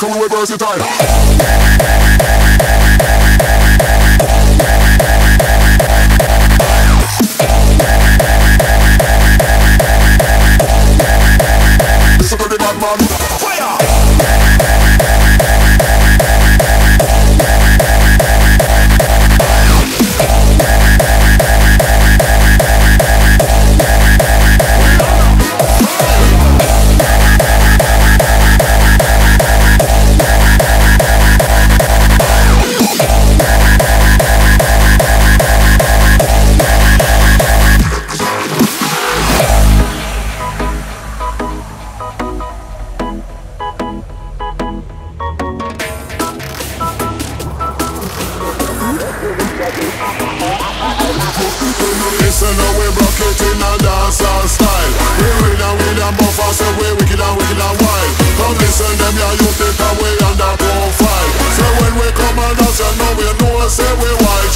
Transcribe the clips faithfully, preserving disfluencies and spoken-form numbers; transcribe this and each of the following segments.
come we versatile. Listen to the bad man. Fire! Listen how we rock it in a dancehall style. We win and win and buff and say we wicked and wicked and wild. Come listen them ya, you think that we under profile. So when we come and dance, you know we know say we wild.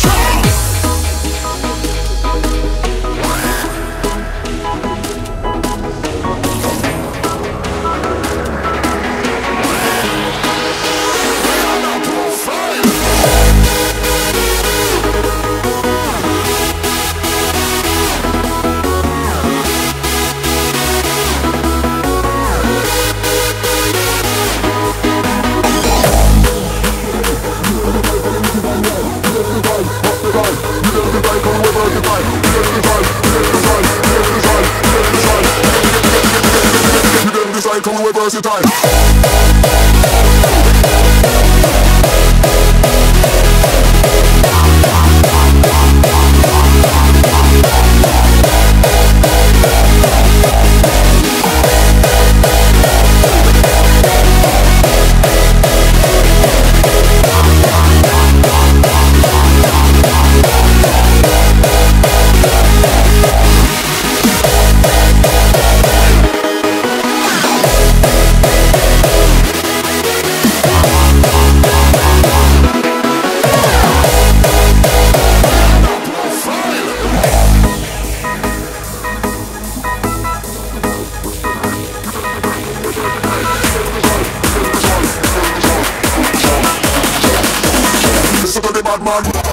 Come away versatile. Listen to the bad man.